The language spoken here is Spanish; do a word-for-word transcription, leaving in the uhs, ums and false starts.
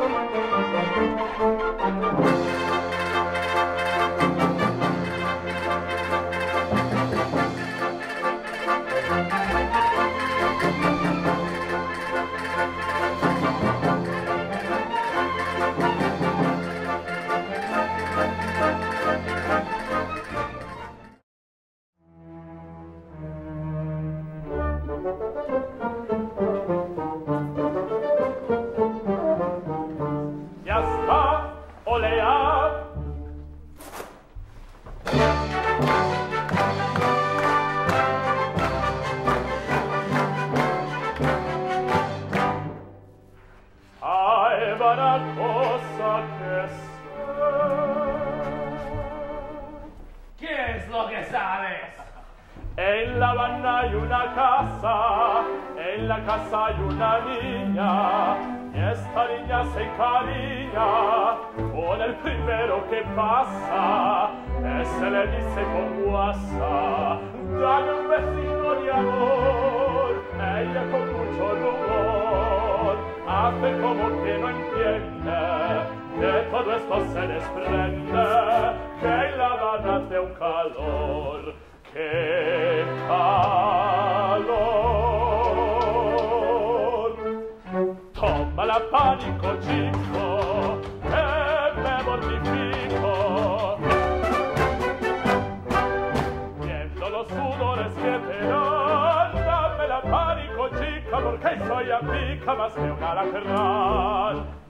En La Habana hay una casa, en la casa hay una niña, y esta niña se encariña con el primero que pasa, ese le dice con guasa, dame un besito de amor, ella con mucho rubor, hace como que no entiende, de todo esto se desprende, que en La Habana hace un calor. ¡Qué calor! Tómala, pánico, chico, que me mortifico. Viendo los sudores que te dan, dámela, pánico, chica, porque soy amiga más que un alacrán.